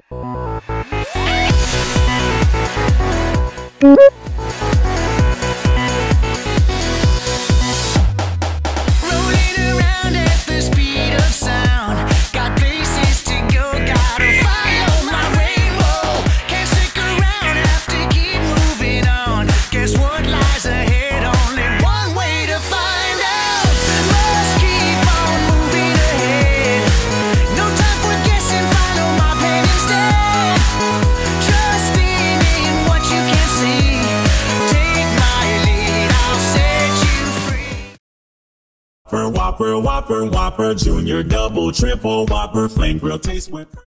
Whopper, Whopper, Whopper, Junior, Double, Triple, Whopper, Flame Grill, taste with